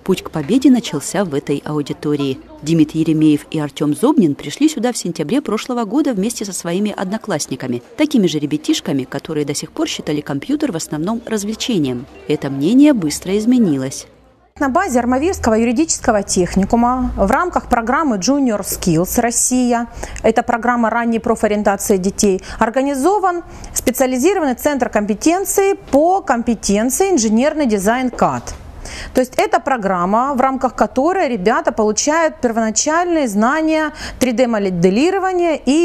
Путь к победе начался в этой аудитории. Демид Еремеев и Артем Зобнин пришли сюда в сентябре прошлого года вместе со своими одноклассниками, такими же ребятишками, которые до сих пор считали компьютер в основном развлечением. Это мнение быстро изменилось. На базе Армавирского юридического техникума в рамках программы Junior Skills Россия, это программа ранней профориентации детей, организован специализированный центр компетенции по компетенции инженерный дизайн CAD. То есть это программа, в рамках которой ребята получают первоначальные знания 3D-моделирования и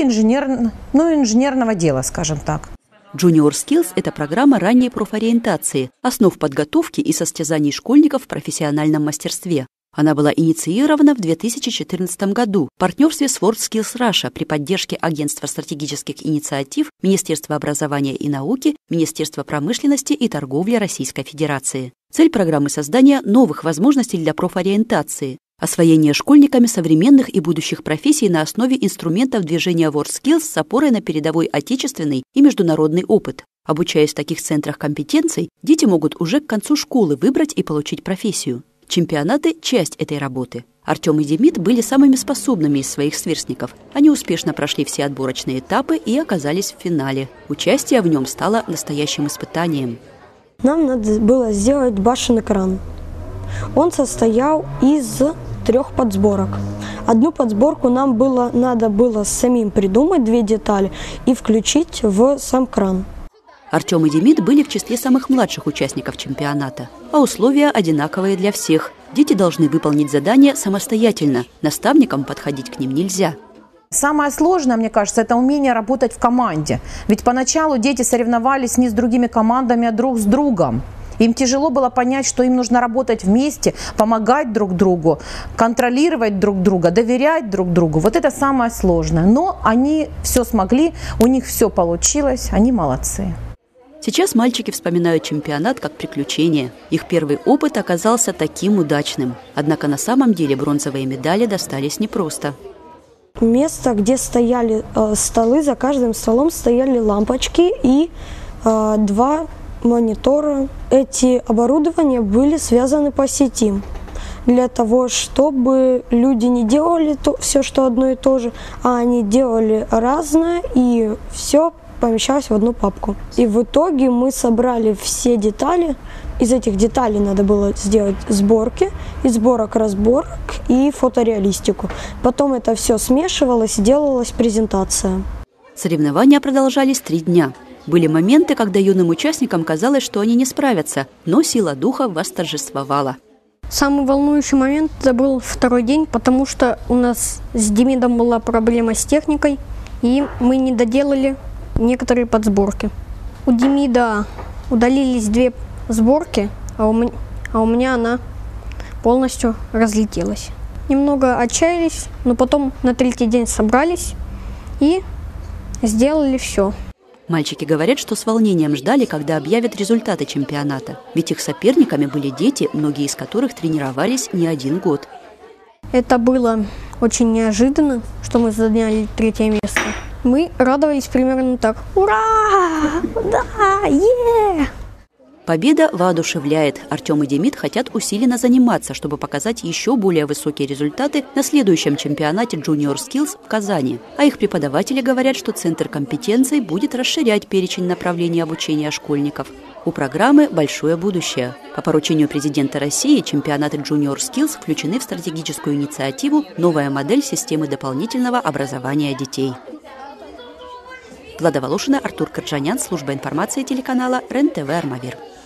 инженерного дела, скажем так. Junior Skills – это программа ранней профориентации, основ подготовки и состязаний школьников в профессиональном мастерстве. Она была инициирована в 2014 году в партнерстве с WorldSkills Russia при поддержке Агентства стратегических инициатив, Министерства образования и науки, Министерства промышленности и торговли Российской Федерации. Цель программы – создание новых возможностей для профориентации, освоение школьниками современных и будущих профессий на основе инструментов движения WorldSkills с опорой на передовой отечественный и международный опыт. Обучаясь в таких центрах компетенций, дети могут уже к концу школы выбрать и получить профессию. Чемпионаты – часть этой работы. Артем и Демид были самыми способными из своих сверстников. Они успешно прошли все отборочные этапы и оказались в финале. Участие в нем стало настоящим испытанием. Нам надо было сделать башенный кран. Он состоял из 3 подсборок. Одну подсборку нам надо было самим придумать 2 детали и включить в сам кран. Артем и Демид были в числе самых младших участников чемпионата, а условия одинаковые для всех. Дети должны выполнить задание самостоятельно, наставникам подходить к ним нельзя. Самое сложное, мне кажется, это умение работать в команде. Ведь поначалу дети соревновались не с другими командами, а друг с другом. Им тяжело было понять, что им нужно работать вместе, помогать друг другу, контролировать друг друга, доверять друг другу. Вот это самое сложное. Но они все смогли, у них все получилось, они молодцы. Сейчас мальчики вспоминают чемпионат как приключение. Их первый опыт оказался таким удачным. Однако на самом деле бронзовые медали достались непросто. Место, где стояли столы, за каждым столом стояли лампочки и 2 монитора. Эти оборудования были связаны по сети для того, чтобы люди не делали все, что одно и то же, а они делали разное, и все помещалось в одну папку. И в итоге мы собрали все детали. Из этих деталей надо было сделать сборки, из сборок разборок и фотореалистику. Потом это все смешивалось, делалась презентация. Соревнования продолжались 3 дня. Были моменты, когда юным участникам казалось, что они не справятся, но сила духа восторжествовала. Самый волнующий момент это был 2-й день, потому что у нас с Демидом была проблема с техникой, и мы не доделали некоторые подсборки. У Демида удалились 2 сборки, а у меня она полностью разлетелась. Немного отчаялись, но потом на 3-й день собрались и сделали все. Мальчики говорят, что с волнением ждали, когда объявят результаты чемпионата. Ведь их соперниками были дети, многие из которых тренировались не 1 год. Это было очень неожиданно, что мы заняли 3-е место. Мы радовались примерно так. Ура! Да! Е! Победа воодушевляет. Артем и Демид хотят усиленно заниматься, чтобы показать еще более высокие результаты на следующем чемпионате Junior Skills в Казани. А их преподаватели говорят, что Центр компетенций будет расширять перечень направлений обучения школьников. У программы большое будущее. По поручению президента России чемпионаты Junior Skills включены в стратегическую инициативу «Новая модель системы дополнительного образования детей». Влада Волошина, Артур Карджанян, служба информации телеканала РЕН-ТВ «Армавир».